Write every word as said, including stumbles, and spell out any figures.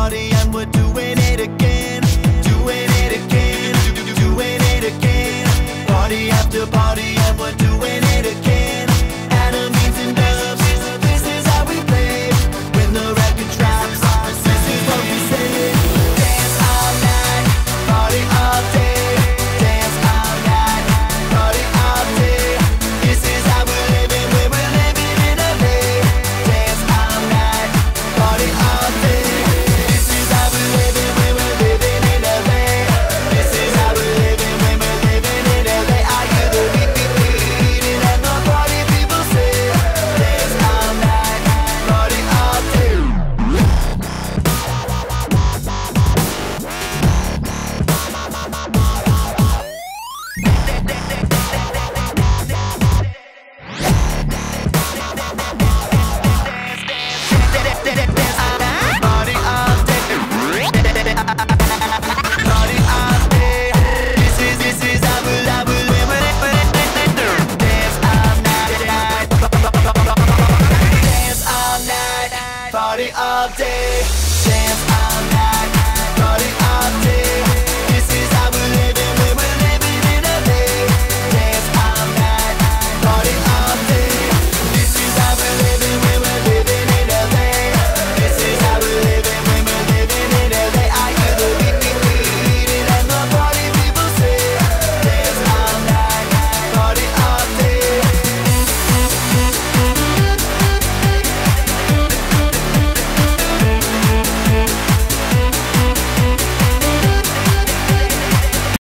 party and we're doing it again. Doing it again, doing it again. Party after party and we're doing it again. Enemies and doves, this is how we play. When the record drops, this is what we say. Dance all night, party all day. Dance all night, party all day. This is how we're living when we're living in L A. Dance all night, party all day. This is how we're living when we're living in L A. This is how we're living when we're living in L A. I hear the beat, beat, beating and the party people say, dance all night, party all day. Party all day. Party all day. This is, this is how we, how we live it. Dance all night. Dance all night. Party all day.